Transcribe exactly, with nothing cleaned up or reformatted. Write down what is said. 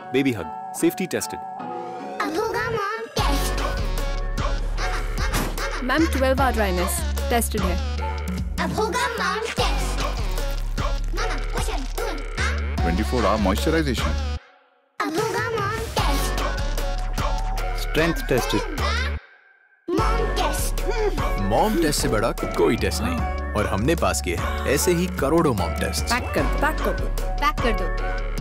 Babyhug, safety tested. अब होगा mom test. Ma'am twelve hour dryness tested है। अब होगा mom test. Mama what are you doing? twenty-four hour moisturization. अब होगा mom test. Strength tested. Mom test. Mom test से बड़ा कोई टेस्ट नहीं और हमने पास किए हैं ऐसे ही करोड़ों मॉम टेस्ट। पैक कर पैक कर दो पैक कर दो